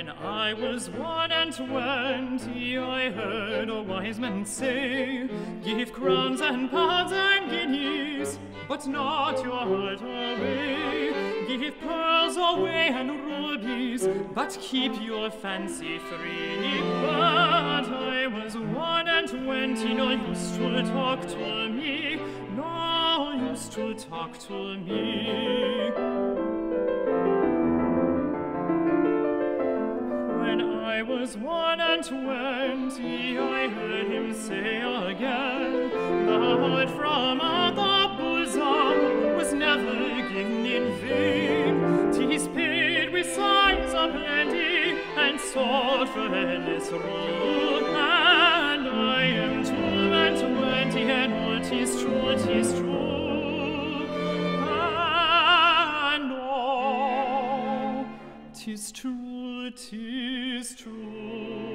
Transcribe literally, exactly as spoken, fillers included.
When I was one and twenty, I heard a wise man say, give crowns and pounds and guineas, but not your heart away. Give pearls away and rubies, but keep your fancy free. But I was one and twenty, no use to talk to me, no use to talk to me. When I was one and twenty, I heard him say again, the heart from out the bosom was never given in vain. 'Tis paid with sighs of plenty and sought for endless rule. And I am two and twenty, and what is true, 'tis true. And oh, 'tis true, 'tis true.